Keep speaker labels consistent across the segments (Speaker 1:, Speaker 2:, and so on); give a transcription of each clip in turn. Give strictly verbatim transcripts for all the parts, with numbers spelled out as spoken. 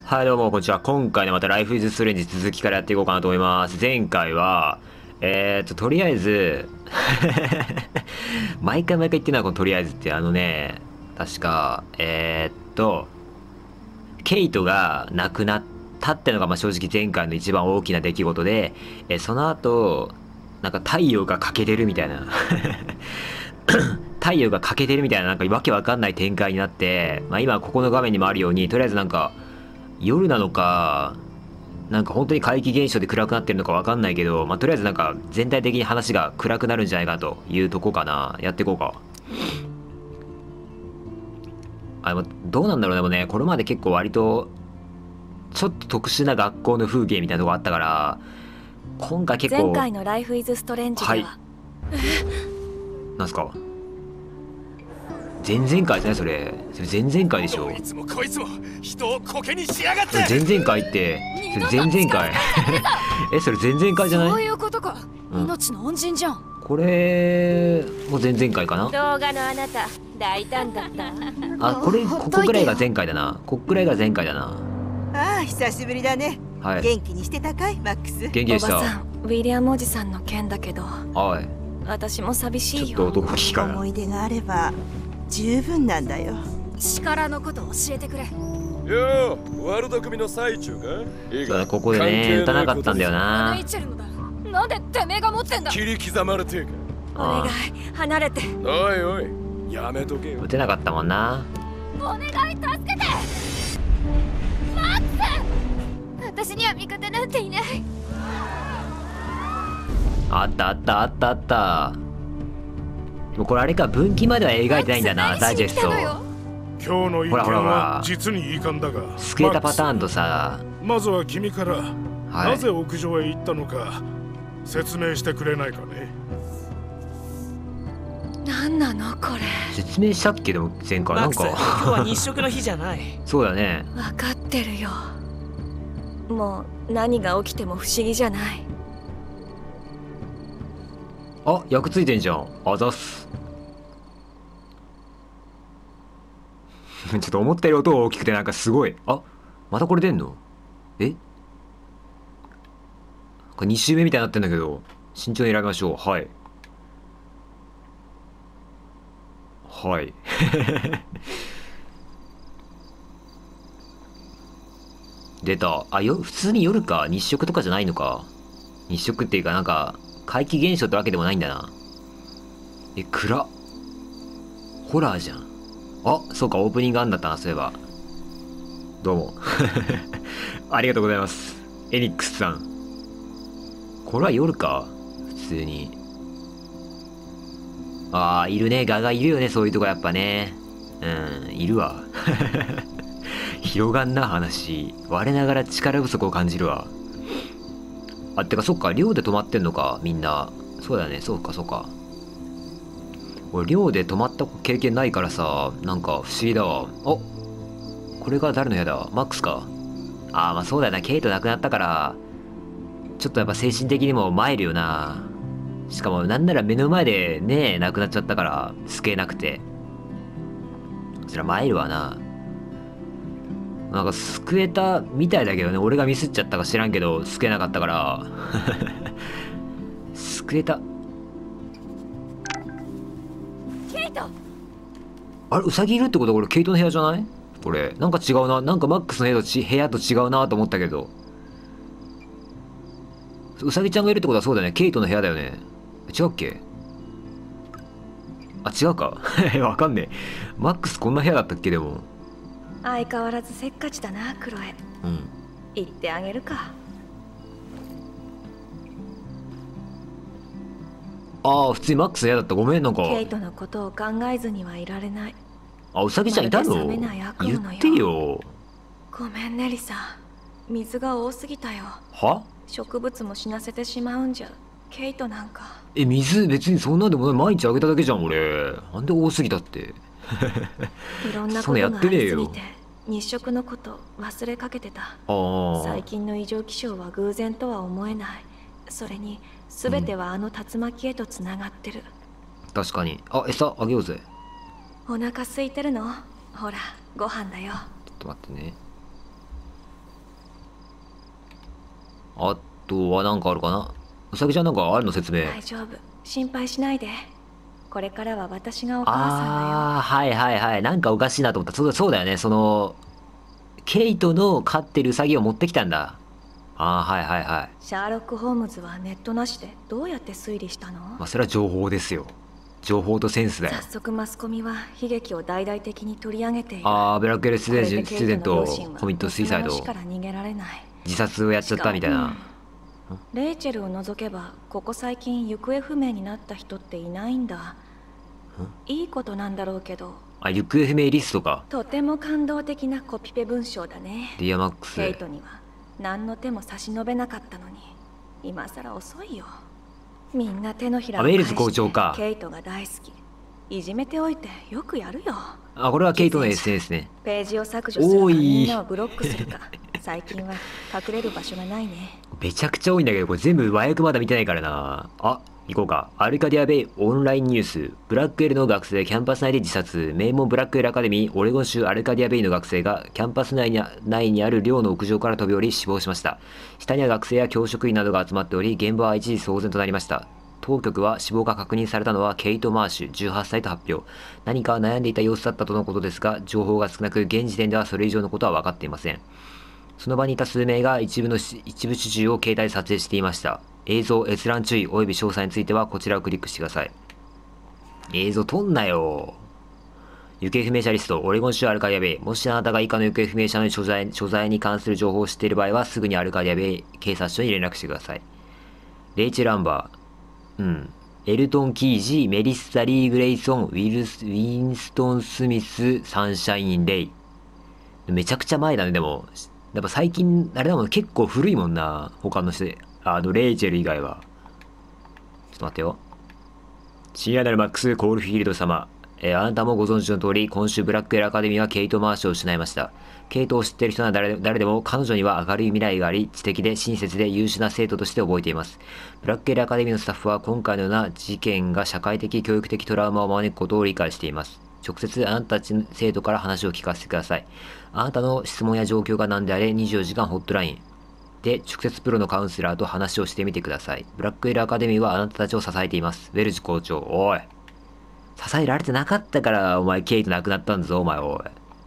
Speaker 1: はい、どうも、こんにちは。今回のまたライフイズストレンジ続きからやっていこうかなと思います。前回は、えーと、とりあえず、毎回毎回言ってるのはこのとりあえずって、あのね、確か、えーっと、ケイトが亡くなったってのが、まあ正直前回の一番大きな出来事で、えその後、なんか太陽が欠けてるみたいな。太陽が欠けてるみたいな、なんかわけわかんない展開になって、まあ今ここの画面にもあるように、とりあえずなんか、夜なのか、なんか本当に怪奇現象で暗くなってるのかわかんないけど、まあ、とりあえずなんか全体的に話が暗くなるんじゃないかというとこかな。やっていこうか。あ、でもどうなんだろう。でもね、これまで結構割と、ちょっと特殊な学校の風景みたいなとこあったから、今回結構。
Speaker 2: 前回のライフイズストレンジでは。はい。
Speaker 1: なんすか。前々回じゃないそれ。それ前々回でしょ。
Speaker 3: いつもこいつも人をコケにしやがって。
Speaker 1: 前々回って、それ前々回。え、それ前々回じゃない？
Speaker 2: そういうことか。うん、命の恩人じゃん。
Speaker 1: これもう前々回かな。
Speaker 2: 動画のあなた大胆だった。
Speaker 1: あ、これここぐらいが前回だな。ここぐらいが前回だな。
Speaker 4: ああ、久しぶりだね。
Speaker 1: はい。
Speaker 4: 元気にしてたかい、マックス。
Speaker 1: 元気でした。
Speaker 2: おばさん、ウィリアムおじさんの件だけど。
Speaker 1: はい。
Speaker 2: 私も寂しいよ。
Speaker 1: ちょっと男気かな。
Speaker 4: 思い出があれば十分なんだよ。
Speaker 2: 力のこと教えてくれ。
Speaker 3: よー、ワールド組の最中か？
Speaker 1: そうだ、ここでね、打たなかったんだよな。
Speaker 2: ネイチェルのだ。なんでてめえが持ってんだ。
Speaker 3: 切り刻まれてるか。
Speaker 2: お願い、離れて。
Speaker 3: おいおい、やめとけよ。
Speaker 1: 打てなかったもんな。
Speaker 2: お願い、助けて。マックス。私には味方なんていない。
Speaker 1: あったあったあったあった。もうこれあれか、分岐までは描いてないんだな、ダイジェスト。
Speaker 5: 今日の一件は実にいい感だが、
Speaker 1: 救えたパターンとさ、
Speaker 5: まずは君から、
Speaker 1: はい、
Speaker 5: なぜ屋上へ行ったのか説明してくれないかね。
Speaker 2: なんなのこれ。
Speaker 1: 説明したっけ？でも前回なんか
Speaker 6: 今日は日食の日じゃない。
Speaker 1: そうだね。
Speaker 2: 分かってるよ。もう何が起きても不思議じゃない。
Speaker 1: あ、役ついてんじゃん。あざっす。ちょっと思ったより音が大きくてなんかすごい。あ、またこれ出んの？え？これに周目みたいになってんだけど、慎重に選びましょう。はい。はい。出た。あ、よ、普通に夜か。日食とかじゃないのか。日食っていうかなんか、怪奇現象ってわけでもないんだな。え、暗っ。ホラーじゃん。あ、そうか、オープニングあんだったな、そういえば。どうも。ありがとうございます。エニックスさん。これは夜か普通に。ああ、いるね。ガがいるよね、そういうとこやっぱね。うん、いるわ。広がんな話。我ながら力不足を感じるわ。あ、てかそっか、寮で泊まってんのか、みんな。そうだよね、そうか、そうか。俺、寮で泊まった経験ないからさ、なんか不思議だわ。お、これが誰の部屋だ？マックスか。あー、まあそうだよな、ケイト亡くなったから、ちょっとやっぱ精神的にも参るよな。しかも、なんなら目の前でね、亡くなっちゃったから、救えなくて。そりゃ参るわな。なんか救えたみたいだけどね、俺がミスっちゃったか知らんけど、救えなかったから。救えた。
Speaker 2: ケイト。
Speaker 1: あれ、ウサギいるってことはこれケイトの部屋じゃない？これ、なんか違うな。なんかマックスの部屋とち部屋と違うなと思ったけど。ウサギちゃんがいるってことはそうだよね。ケイトの部屋だよね。違うっけ？あ、違うか。わかんねえ。マックスこんな部屋だったっけでも。
Speaker 2: 相変わらずせっかちだな、クロエ。
Speaker 1: うん。
Speaker 2: 言ってあげるか。
Speaker 1: ああ、普通にマックスの部屋だった。ごめん、なんか。
Speaker 2: ケイトのことを考えずにはいられない。
Speaker 1: あ、ウサギちゃんいたの？言ってよ。
Speaker 2: ごめんね、リサ。水が多すぎたよ。
Speaker 1: は？
Speaker 2: 植物も死なせてしまうんじゃ。ケイトなんか。
Speaker 1: え、水別にそんなんでもない。毎日あげただけじゃん、俺。なんで多すぎたって。
Speaker 2: いろんなことがありすぎて日食のこと忘れかけてた。最近の異常気象は偶然とは思えない。それに全てはあの竜巻へとつながってる、
Speaker 1: うん、確かに。あ、餌あげようぜ。
Speaker 2: お腹空いてるの？ほらご飯だよ。
Speaker 1: ちょっと待ってね。 あとは何かあるかな。うさぎちゃんなんかあるの説明。
Speaker 2: 大丈夫、心配しないで。これからは私がお母さんだよ。
Speaker 1: ああ、はいはいはい。なんかおかしいなと思った。そうだ、そうだよね。その、ケイトの飼ってるウサギを持ってきたんだ。ああ、はいはいはい。
Speaker 2: シャーロック・ホームズはネットなしでどうやって推理したの？
Speaker 1: まあそれは情報ですよ。情報とセンスだよ。
Speaker 2: 早速マスコミは悲劇を大々的に取り上げている。
Speaker 1: ああ、ブラックエルス
Speaker 2: これ
Speaker 1: チュ
Speaker 2: でケイト
Speaker 1: ーデント
Speaker 2: の両親は
Speaker 1: コミットスイサイド。
Speaker 2: 死から逃げられない。
Speaker 1: 自殺をやっちゃったみたいな。
Speaker 2: レイチェルを除けばここ最近行方不明になった人っていないんだ。いいことなんだろうけど。
Speaker 1: あ、行方不明リストか。
Speaker 2: とても感動的なコピペ文章だね。
Speaker 1: ディアマックス。
Speaker 2: ケイトには何の手も差し伸べなかったのに今さら遅いよ。みんな手のひらを返して。
Speaker 1: ウェールズ校長か。
Speaker 2: ケイトが大好き。いじめておいてよくやるよ。
Speaker 1: あ、これはケイトの エスエヌエス ね。
Speaker 2: ページを削除するかみんなをブロックするか最近は隠れる場所がないね。
Speaker 1: めちゃくちゃ多いんだけど、これ全部和訳まだ見てないからな。あ、行こうか。アルカディアベイオンラインニュース。ブラックエルの学生キャンパス内で自殺。名門ブラックエルアカデミーオレゴン州アルカディアベイの学生がキャンパス内に内にある寮の屋上から飛び降り死亡しました。下には学生や教職員などが集まっており、現場は一時騒然となりました。当局は死亡が確認されたのはケイト・マーシュじゅうはっさいと発表。何か悩んでいた様子だったとのことですが、情報が少なく現時点ではそれ以上のことは分かっていません。その場にいた数名が一部の一部始終を携帯で撮影していました。映像、閲覧注意及び詳細についてはこちらをクリックしてください。映像撮んなよ。行方不明者リスト、オレゴン州アルカディアベイ。もしあなたが以下の行方不明者の所在、所在に関する情報を知っている場合は、すぐにアルカディアベイ警察署に連絡してください。レイチェル・アンバー。うん。エルトン・キージ、メリッサ・リー・グレイソン、ウィルス、ウィンストン・スミス、サンシャイン・レイ。めちゃくちゃ前だね、でも。やっぱ最近、あれだもん、結構古いもんな。他の人で。あの、レイチェル以外は。ちょっと待ってよ。親愛なるマックス・コールフィールド様。えー、あなたもご存知の通り、今週ブラックエルアカデミーはケイト・マーシュを失いました。ケイトを知っている人なら誰で誰でも彼女には明るい未来があり、知的で親切で優秀な生徒として覚えています。ブラックエルアカデミーのスタッフは今回のような事件が社会的教育的トラウマを招くことを理解しています。直接あなたたちの生徒から話を聞かせてください。あなたの質問や状況が何であれにじゅうよじかんホットラインで直接プロのカウンセラーと話をしてみてください。ブラックエルアカデミーはあなたたちを支えています。ウェルズ校長、おい。支えられてなかったからお前ケイト亡くなったんだぞお前おい。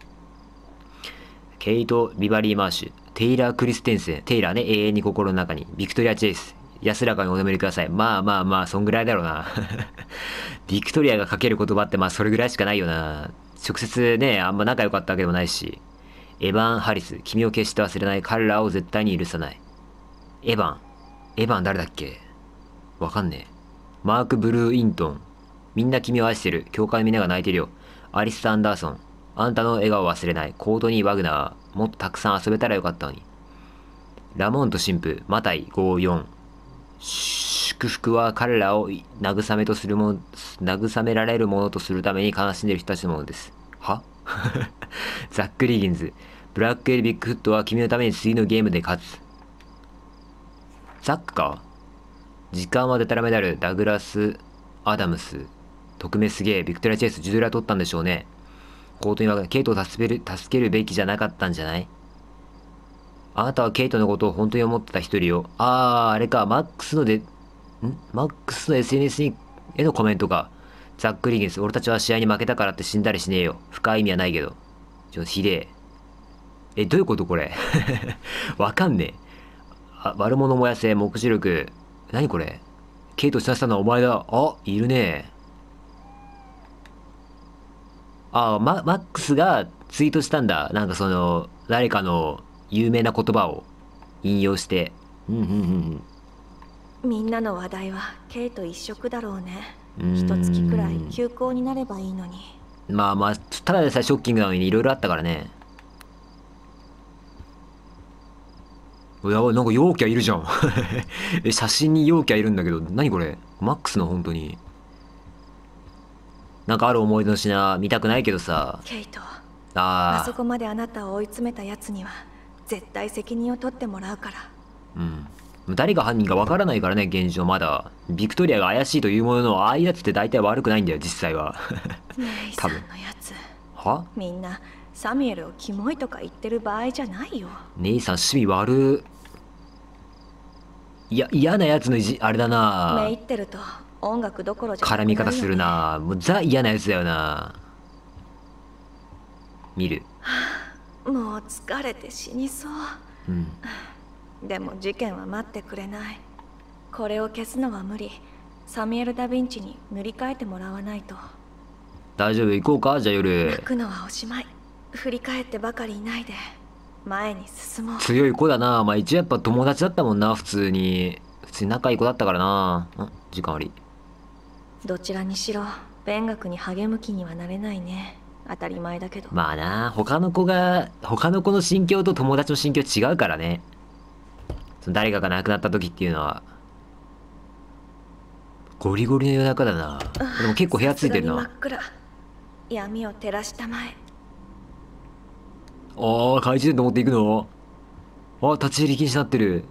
Speaker 1: ケイト・ビバリー・マーシュ、テイラー・クリステンセン、テイラーね、永遠に心の中に、ビクトリア・チェイス、安らかにお眠りください。まあまあまあ、そんぐらいだろうな。ビクトリアがかける言葉ってまあそれぐらいしかないよな。直接ね、あんま仲良かったわけでもないし。エヴァン・ハリス、君を決して忘れない、彼らを絶対に許さない。エヴァン、エヴァン誰だっけわかんねえ。マーク・ブルーイントン、みんな君を愛してる、教会みんなが泣いてるよ。アリス・アンダーソン、あんたの笑顔を忘れない。コートニー・ワグナー。もっとたくさん遊べたらよかったのに。ラモンと神父。マタイごじゅうよん。祝福は彼らを慰めとするもの、慰められるものとするために悲しんでいる人たちのものです。はザック・リーギンズ。ブラックエル・ビッグフットは君のために次のゲームで勝つ。ザックか。時間はデタラメである。ダグラス・アダムス。匿名すげえ。ビクトリア・チェイスじゅうドラ取ったんでしょうね。コートにはケイトを助ける、助けるべきじゃなかったんじゃない？あなたはケイトのことを本当に思ってた一人よ。あー、あれか、マックスので、んマックスの エスエヌエス にへのコメントか。ザック・リギンス、俺たちは試合に負けたからって死んだりしねえよ。深い意味はないけど。ちょっとひでえ。え、どういうことこれわかんねえ。あ、悪者燃やせ、目視力。何これ？ケイト死なせたのはお前だ。あ、いるね。ああ、マ、マックスがツイートしたんだ。なんかその、誰かの有名な言葉を引用して。うんうんうん
Speaker 2: うん。みんなの話題はケイト一色だろうね。
Speaker 1: 一
Speaker 2: 月くらい休校になればいいのに。
Speaker 1: まあまあ、ただでさえショッキングなのにいろいろあったからね。やばい、なんか陽キャいるじゃん。え、写真に陽キャいるんだけど、何これ？マックスの本当に。なんかある思い出の品見たくないけどさ。
Speaker 2: ケイト、
Speaker 1: あ
Speaker 2: あそこまであなたを追い詰めたやつには絶対責任を取ってもらうから。
Speaker 1: うん。誰が犯人かわからないからね、現状まだ。ビクトリアが怪しいというものの、ああいうやつって大体悪くないんだよ、実際は。
Speaker 2: 姉さんのやつ。
Speaker 1: は？
Speaker 2: みんなサミュエルをキモいとか言ってる場合じゃないよ。
Speaker 1: 姉さん趣味悪。 いや、嫌なやつのいじあれだな。
Speaker 2: めいってると音楽どころじゃなくな
Speaker 1: 絡
Speaker 2: るよね。
Speaker 1: み方するな。もうザ嫌なやつだよな。見る。
Speaker 2: もう疲れて死にそう。
Speaker 1: うん。
Speaker 2: でも事件は待ってくれない。これを消すのは無理。サミュエル・ダ・ヴィンチに塗り替えてもらわないと。
Speaker 1: 大丈夫、行こうか、じゃあ夜。
Speaker 2: 泣くのはおしまい。振り返ってばかりいないで前に進もう。
Speaker 1: 強い子だな。まあ一応やっぱ友達だったもんな、普通に。普通に仲いい子だったからな。ん時間あり。
Speaker 2: どちらにしろ勉学に励む気にはなれないね。当たり前だけど。
Speaker 1: まあな、他の子が、他の子の心境と友達の心境違うからね。その誰かが亡くなった時っていうのは。ゴリゴリの夜中だな。でも結構部屋ついてるな。
Speaker 2: さすがに真っ暗。闇を照らしたまえ。
Speaker 1: ああ、懐中電灯持っていくの？あ、立ち入り禁止になってる。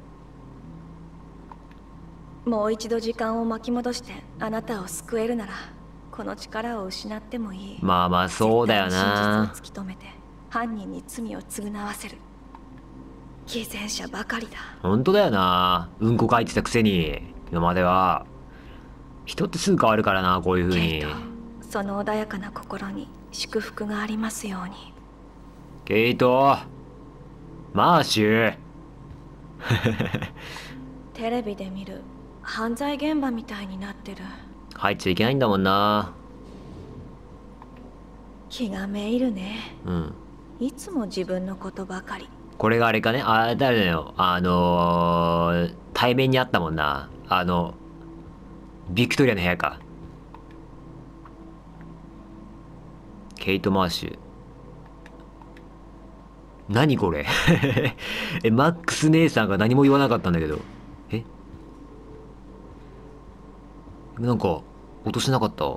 Speaker 2: もう一度時間を巻き戻してあなたを救えるなら、この力を失ってもいい。
Speaker 1: まあまあそうだよ
Speaker 2: 絶対に
Speaker 1: な。
Speaker 2: 真実を突き止めて犯人に罪を償わせる。偽善者ばかりだ。
Speaker 1: 本当だよな。うんこ書いてたくせに今までは。人ってすぐ変わるからな、こういう風に。
Speaker 2: ケイト、その穏やかな心に祝福がありますように。
Speaker 1: ケイト、マーシュ。
Speaker 2: テレビで見る犯罪現場みたいになってる。
Speaker 1: 入っちゃいけないんだもんな。
Speaker 2: 気がめいるね。
Speaker 1: うん。
Speaker 2: いつも自分のことばかり。
Speaker 1: これがあれかね。あ、誰だよ。あのー、対面にあったもんな。あの、ビクトリアの部屋か。ケイト・マーシュ。何これ。え、マックス姉さんが何も言わなかったんだけど。えなんか、落としてなかった？ん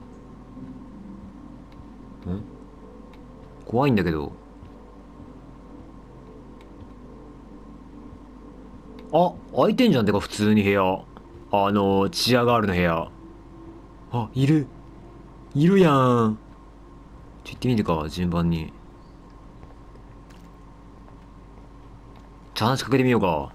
Speaker 1: 怖いんだけど。あ、開いてんじゃん。てか普通に部屋。あの、チアガールの部屋。あ、いる。いるやん。ちょ、行ってみるか、順番に。ちょ、話しかけてみようか。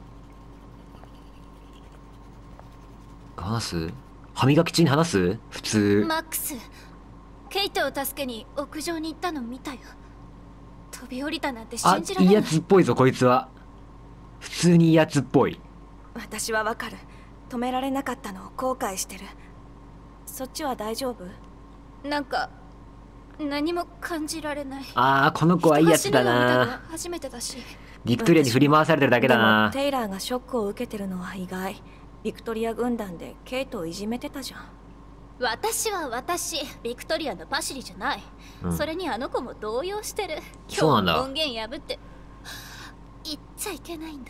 Speaker 1: 話す？歯磨き中に話す？普通。
Speaker 7: マックス、ケイトを助けに屋上に行ったの見たよ。飛び降りたなんて
Speaker 1: あ、
Speaker 7: 信じられない。
Speaker 1: いいやつっぽいぞ、こいつは。普通にいいやつっぽい。
Speaker 2: 私はわかる。止められなかったのを後悔してる。そっちは大丈夫？
Speaker 7: なんか何も感じられない。
Speaker 1: あー、この子はいいやつだ
Speaker 7: 人が死ぬのを見たの
Speaker 1: な。
Speaker 7: は初めてだし。
Speaker 1: ビクトリアに振り回されてるだけだ
Speaker 2: でも
Speaker 1: な。
Speaker 2: テイラーがショックを受けてるのは意外。ビクトリア軍団でケイトをいじめてたじゃん。
Speaker 7: 私は私、ビクトリアのパシリじゃない、
Speaker 1: うん、
Speaker 7: それにあの子も動揺してる。
Speaker 1: そうなんだ。
Speaker 7: 今日音源破って言っちゃいけないんだった。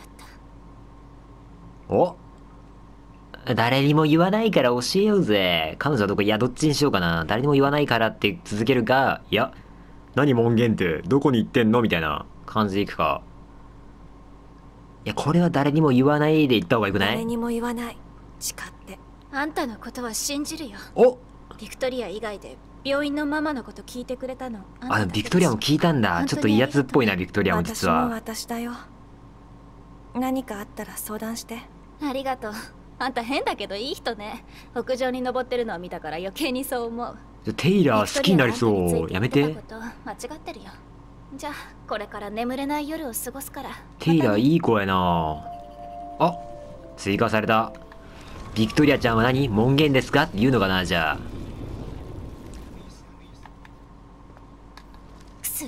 Speaker 1: お、誰にも言わないから教えようぜ。彼女はどこ？いや、どっちにしようかな。誰にも言わないからって続けるか、いや、何門限ってどこに行ってんのみたいな感じでいくか。いや、これは誰にも言わないで言った方がよくない？
Speaker 2: 誰にも言わない。誓って。
Speaker 7: あんたのことは信じるよ。
Speaker 1: お、
Speaker 7: ビクトリア以外で病院のママのこと聞いてくれたのあんただ
Speaker 1: あ、
Speaker 7: けでしょ。
Speaker 1: ビクトリアも聞いたんだ。ちょっといいやつっぽいな、ビクトリアも実は。
Speaker 2: 私も私だよ。何かあったら相談して。
Speaker 7: ありがとう。あんた変だけどいい人ね。屋上に登ってるのを見たから余計にそう思う。
Speaker 1: テイラー好きになりそう。やめて。
Speaker 7: 間違ってるよ。じゃあこれから眠れない夜を過ごすから。
Speaker 1: テイラーいい子やな。あ、追加された。ビクトリアちゃんは何？門限ですかって言うのかな、じゃあ。
Speaker 7: クス。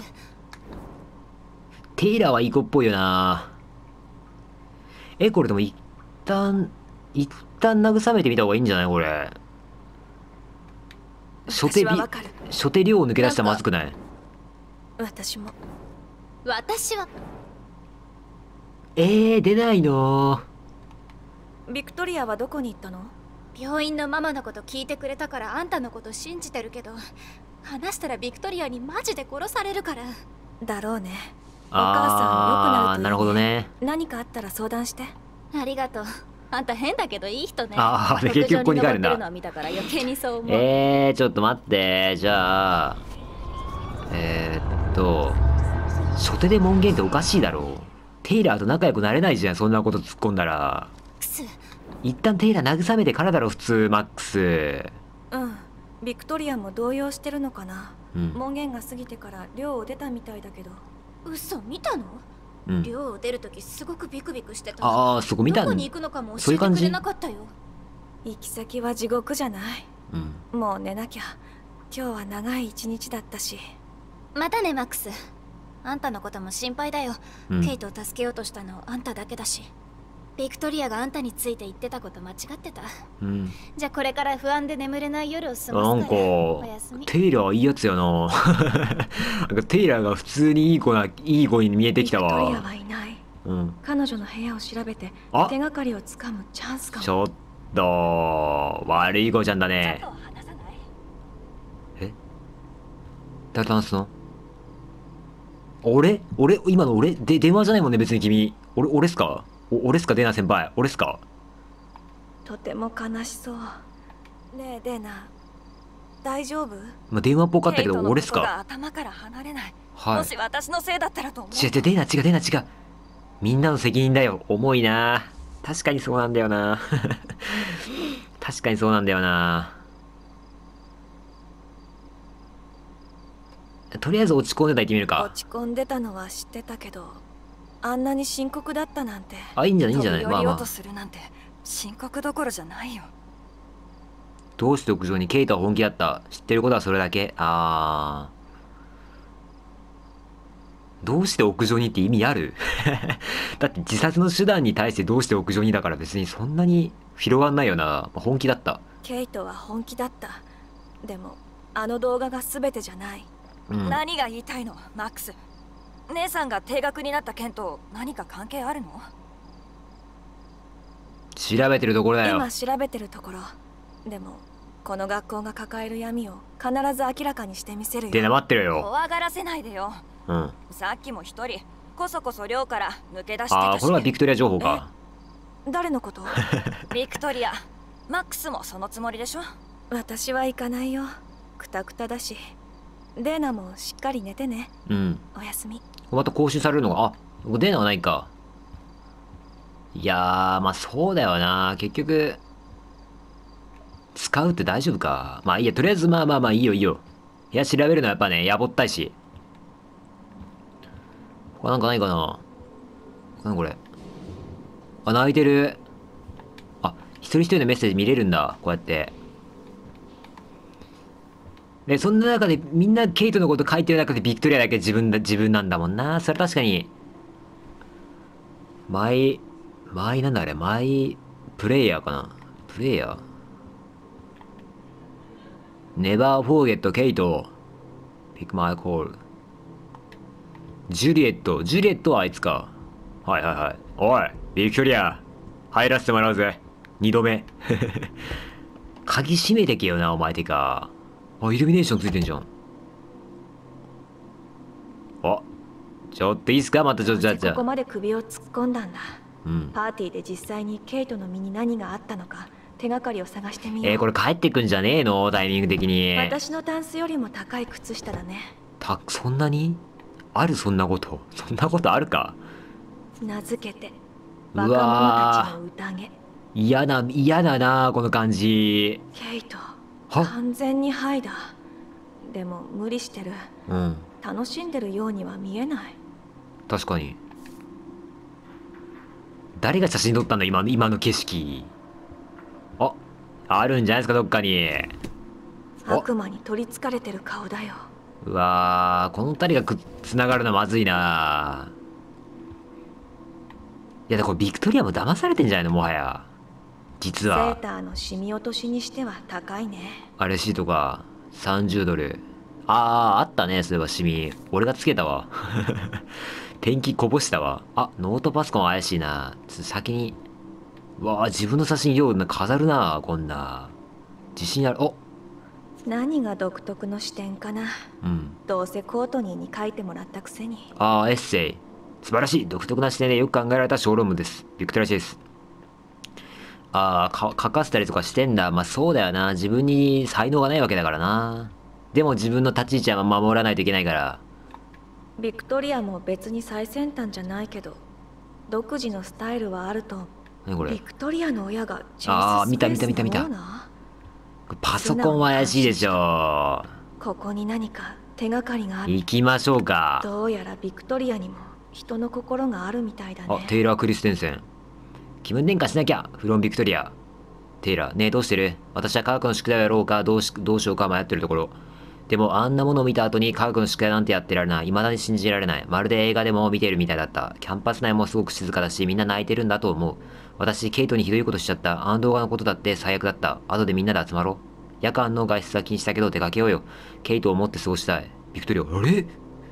Speaker 1: テイラーはいい子っぽいよな。え、これでも一旦、一旦慰めてみた方がいいんじゃないこれ。初手び、初手量を抜け出したらまずくない？
Speaker 2: 私も。
Speaker 7: 私は。
Speaker 1: えー、出ないの？
Speaker 2: ビクトリアはどこに行ったの？
Speaker 7: 病院のママのこと聞いてくれたからあんたのこと信じてるけど、話したらビクトリアにマジで殺されるから。
Speaker 2: だろうね。お
Speaker 1: あ
Speaker 2: 母さん良くなるといいね。
Speaker 1: なるほどね。
Speaker 2: 何かあったら相談して。
Speaker 7: ありがとう。あんた変だけどいい人ね。
Speaker 1: ああ、で結局ここに帰るんだ。
Speaker 7: え
Speaker 1: ー、ちょっと待って。じゃあ、えー、っと、初手で門限っておかしいだろう。テイラーと仲良くなれないじゃん、そんなこと突っ込んだら。
Speaker 7: クス。
Speaker 1: 一旦テイラ慰めてからだろ普通。マックス。
Speaker 2: うん、ビクトリアも動揺してるのかな、
Speaker 1: うん、
Speaker 2: 門限が過ぎてから寮を出たみたいだけど。
Speaker 7: 嘘、見たの？うん、寮を出るときすごくビクビクしてた。
Speaker 1: ああ、そこ見たん。
Speaker 7: どこに行くのかも教えてくれなかったよ。
Speaker 2: 行き先は地獄じゃない、うん、もう寝なきゃ。今日は長い一日だったし。
Speaker 7: またねマックス。あんたのことも心配だよ、うん、ケイトを助けようとしたのあんただけだし。ビクトリアがあんたについて言ってたこと間違ってた、うん、じゃあこれから不安で眠れない夜を過ごすから。
Speaker 1: なんかテイラーいいやつやな。なんかテイラーが普通にいい子な、いい子に見えてきたわ。
Speaker 2: ビクトリアはいない、うん、彼女の部屋を調べて手がかりをつかむチャンスかも。
Speaker 1: ちょっと悪い子ちゃんだね。え、誰と話すの？俺俺今の俺で電話じゃないもんね別に君。俺俺っすか？お俺っすかデーナ先輩？俺っすか？
Speaker 2: とても悲しそう。ねえデーナ、大丈夫？
Speaker 1: まあ電話っぽかったけど俺っすか？
Speaker 2: 頭から離れない、
Speaker 1: はい、
Speaker 2: もし私のせいだったらと思う。
Speaker 1: 違う違うデーナ違うデーナ違う。みんなの責任だよ。重いな。確かにそうなんだよな。確かにそうなんだよな。とりあえず落ち込んでた行ってみるか。
Speaker 2: 落ち込んでたのは知ってたけど、あんなに深刻だったなんて。
Speaker 1: あ、いいんじゃないいいんじゃない。まあまあ。
Speaker 2: 深刻どころじゃないよ。
Speaker 1: どうして屋上に？ケイトは本気だった。知ってることはそれだけ。あー。どうして屋上にって意味ある？だって自殺の手段に対してどうして屋上にだから別にそんなに広がんないよな。本気だった。
Speaker 2: ケイトは本気だった。でもあの動画が全てじゃない。
Speaker 8: うん、何が言いたいのマックス？姉さんが停学になった件と何か関係あるの？
Speaker 1: 調べてるところだよ。
Speaker 2: 今調べてるところ。でもこの学校が抱える闇を必ず明らかにしてみせるよ。
Speaker 1: でな待ってるよ。
Speaker 8: 怖がらせないでよ。うん、さっきも一人こそこそ寮から抜け出してたし。
Speaker 1: ああ、これはビクトリア情報か。
Speaker 2: 誰のこと？
Speaker 8: ビクトリア。マックスもそのつもりでしょ？
Speaker 2: 私は行かないよ。くたくただし。デーナもしっかり寝てね。
Speaker 1: うん。
Speaker 2: おやすみ。
Speaker 1: また更新されるのが、あ、デーナはないか。いやー、まあそうだよな。結局、使うって大丈夫か。まあいいや、とりあえずまあまあまあいいよいいよ。いや、調べるのはやっぱね、やぼったいし。これなんかないかな。なんこれ。あ、泣いてる。あ、一人一人のメッセージ見れるんだ。こうやって。で、そんな中でみんなケイトのこと書いてる中でビクトリアだけ自分だ、自分なんだもんな。それ確かに。マイ、マイなんだあれ、マイプレイヤーかな。プレイヤー ?Never forget ケイト。Pick my call。ジュリエット。ジュリエットはあいつか。はいはいはい。おい、ビクトリア。入らせてもらうぜ。二度目。鍵閉めてけよな、お前てか。あ、イルミネーションついてんじゃん。あ、ちょっといいっすか？またちょっとじゃあじゃあ。
Speaker 2: ここまで首を突っ込んだんだ。うん。パーティーで実際にケイトの身に何があったのか手がかりを探してみよう。
Speaker 1: えー、これ帰ってくんじゃねえの？タイミング的に。
Speaker 2: 私のタンスよりも高い靴下だね。
Speaker 1: た、そんなに？ある？そんなこと。そんなことあるか？
Speaker 2: 名付けて若者たちの宴。
Speaker 1: 嫌な、嫌だなこの感じ。
Speaker 2: ケイト。完全にハイだ。でも無理してる。うん。楽しんでるようには見えない。
Speaker 1: 確かに。誰が写真撮ったんだ今、今の景色。あ、あるんじゃないですかどっかに。
Speaker 2: 悪魔に取りつかれてる顔だよ。
Speaker 1: うわー、この二人がくっつながるのはまずいな。いやだこれビクトリアも騙されてんじゃないのもはや。実は
Speaker 2: セーターの染み落としにしては高いね。
Speaker 1: あれシートかさんじゅうドル。あーあったね。そういえばシミ俺がつけたわ。ペンキこぼしたわ。あ、ノートパソコン怪しいな。ちょっと先に。うわあ、自分の写真よう飾るなこんな。自信ある。お、
Speaker 2: 何が独特の視点かな。うん。どうせコートニーに書いてもらったくせに。
Speaker 1: ああ、エッセイ素晴らしい。独特な視点でよく考えられた小論文です。ビクトリアシです。ああ、書かせたりとかしてんだ。まあそうだよな。自分に才能がないわけだからな。でも自分の立ち位置は守らないといけないから。
Speaker 2: ビクトリアも別に最先端じゃないけど、独自のスタイルはあると
Speaker 1: 何これ。
Speaker 2: ビクトリアの親が
Speaker 1: ああ、見た見た見た見た。パソコンは怪しいでしょ。
Speaker 2: ここに何か手がかりがある。
Speaker 1: 行きましょうか。
Speaker 2: どうやらビクトリアにも人の心があるみたいだね。
Speaker 1: あ、テイラー・クリステンセン。気分転換しなきゃ。フロン・ビクトリア。テイラー、ねえ、どうしてる？私は科学の宿題をやろうか、どうし、どうしようか迷ってるところ。でも、あんなものを見た後に科学の宿題なんてやってられない。未だに信じられない。まるで映画でも見ているみたいだった。キャンパス内もすごく静かだし、みんな泣いてるんだと思う。私、ケイトにひどいことしちゃった。あの動画のことだって最悪だった。後でみんなで集まろう。夜間の外出は禁止だけど出かけようよ。ケイトを持って過ごしたい。ビクトリア、あれ？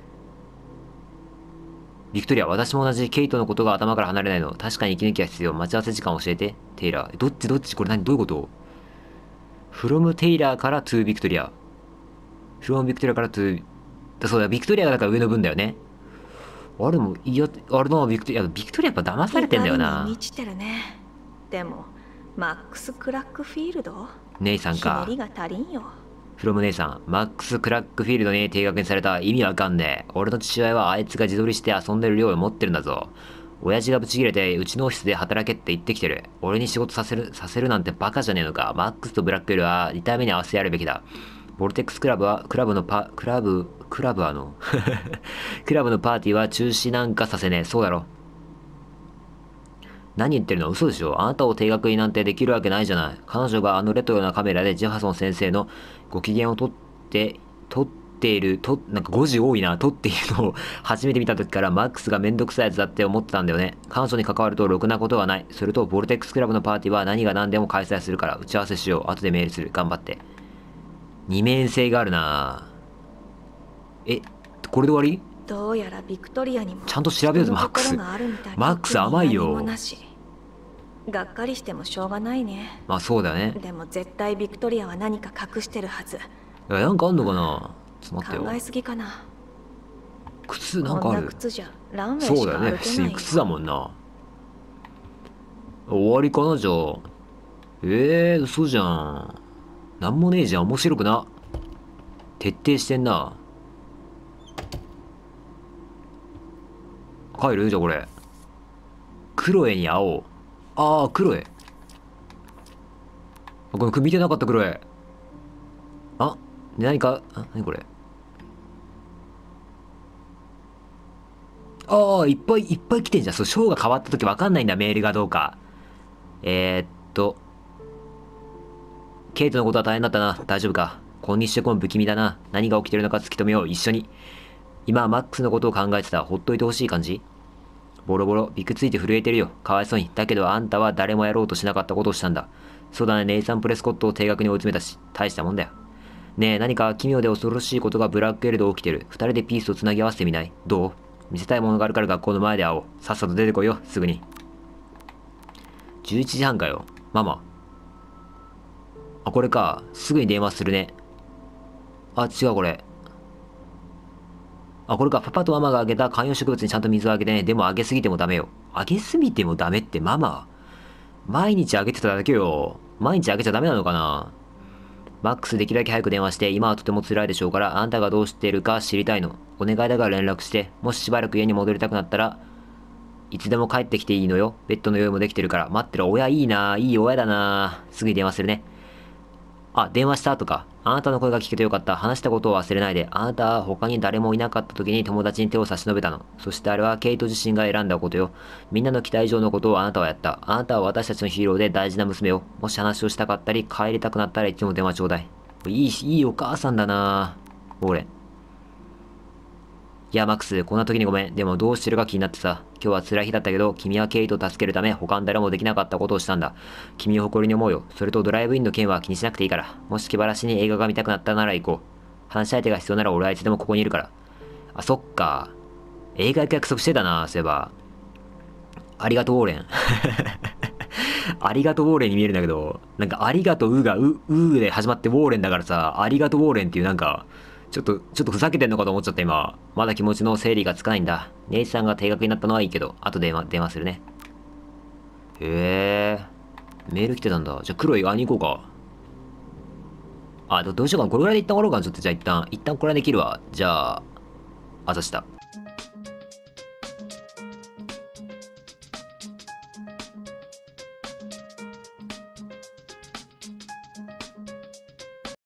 Speaker 1: ビクトリア、私も同じ。ケイトのことが頭から離れないの。確かに息抜きは必要。待ち合わせ時間教えて。テイラー。どっちどっちこれ何どういうこと？ from テイラーから to ビクトリア。from ビクトリアから to、だそうだ、ビクトリアがだから上の分だよね。あれも、いや、あれのビクトリア、ビクトリアやっぱ騙されてんだよな。
Speaker 2: 満ちてるね。でも、マックス・クラックフィールド？
Speaker 1: 姉さんか。
Speaker 2: ひねりが足りんよ。
Speaker 1: フロム姉さん、マックス・クラックフィールドに定額にされた。意味わかんねえ。俺の父親はあいつが自撮りして遊んでる量を持ってるんだぞ。親父がブチ切れて、うちのオフィスで働けって言ってきてる。俺に仕事させる、させるなんてバカじゃねえのか。マックスとブラックよりは痛い目に合わせてやるべきだ。ボルテックスクラブは、クラブのパ、クラブ、クラブあの、クラブのパーティーは中止なんかさせねえ。そうだろ。何言ってるの？嘘でしょ？あなたを定額になんてできるわけないじゃない。彼女があのレトロなカメラでジェファソン先生のご機嫌を撮って、撮っている、と、なんかごじ多いな、撮っているのを初めて見た時からマックスがめんどくさいやつだって思ってたんだよね。彼女に関わるとろくなことはない。それと、ボルテックスクラブのパーティーは何が何でも開催するから打ち合わせしよう。後でメールする。頑張って。二面性があるな。え、これで終わり？
Speaker 2: どうやらビクトリアにも
Speaker 1: ちゃんと調べようぜ、マックス。マックス甘いよ。
Speaker 2: がっかりしてもしょうがないね。
Speaker 1: まあそうだよね。
Speaker 2: でも絶対ビクトリアは何か隠してるはず。
Speaker 1: いや、なんかあんのかな？ちょっと待ってよ。
Speaker 2: 考えすぎかな。
Speaker 1: 靴なんかある。
Speaker 2: こんな靴じゃランウェイしか歩けないよ。
Speaker 1: そうだよね。普通に靴だもんな。終わりかな、じゃあ。ええー、嘘じゃん。なんもねえじゃん。面白くな。徹底してんな。帰る？じゃあこれ。クロエに会おう。ああ、クロエ。これ見てなかった、クロエ。あ、何か、あ、何これ。ああ、いっぱいいっぱい来てんじゃん。そう、ショーが変わった時わかんないんだ、メールがどうか。えー、っと。ケイトのことは大変だったな。大丈夫か。この日食も不気味だな。何が起きてるのか突き止めよう。一緒に。今はマックスのことを考えてた。ほっといてほしい感じ？ボロボロ、びくついて震えてるよ。かわいそうに。だけどあんたは誰もやろうとしなかったことをしたんだ。そうだね、ネイサン・プレスコットを定額に追い詰めたし、大したもんだよ。ねえ、何か奇妙で恐ろしいことがブラックエルド起きてる。二人でピースをつなぎ合わせてみない？どう？見せたいものがあるから学校の前で会おう。さっさと出てこいよ、すぐに。じゅういちじはんかよ。ママ。あ、これか。すぐに電話するね。あ、違うこれ。あ、これか。パパとママがあげた観葉植物にちゃんと水をあげてね。でもあげすぎてもダメよ。あげすぎてもダメってママ。毎日あげてただけよ。毎日あげちゃダメなのかな。マックスできるだけ早く電話して、今はとても辛いでしょうから、あんたがどうしているか知りたいの。お願いだから連絡して、もししばらく家に戻りたくなったら、いつでも帰ってきていいのよ。ベッドの用意もできてるから。待ってる。親いいな。いい親だな。すぐに電話するね。あ、電話した後か。あなたの声が聞けてよかった。話したことを忘れないで。あなたは他に誰もいなかった時に友達に手を差し伸べたの。そしてあれはケイト自身が選んだことよ。みんなの期待以上のことをあなたはやった。あなたは私たちのヒーローで大事な娘よ。もし話をしたかったり帰りたくなったらいつも電話ちょうだい。いい、いいお母さんだな。オーレン。いや、マックス、こんな時にごめん。でもどうしてるか気になってさ。今日は辛い日だったけど、君はケイトを助けるため、他の誰もできなかったことをしたんだ。君を誇りに思うよ。それとドライブインの件は気にしなくていいから。もし気晴らしに映画が見たくなったなら行こう。話し相手が必要なら俺はいつでもここにいるから。あ、そっか。映画行く約束してたな、そういえば。ありがとう、ウォーレン。ありがとう、ウォーレンに見えるんだけど、なんかありがとう、うが、う、うで始まってウォーレンだからさ、ありがとう、ウォーレンっていうなんか、ちょっと、ちょっとふざけてんのかと思っちゃった今。まだ気持ちの整理がつかないんだ。ネイさんが定額になったのはいいけど、後で電話、電話するね。へえ。メール来てたんだ。じゃあ黒い側に行こうか。あ、どうしようかな。これぐらいで一旦終わろうかな。ちょっとじゃあ一旦、一旦これできるわ。じゃあ、あざした。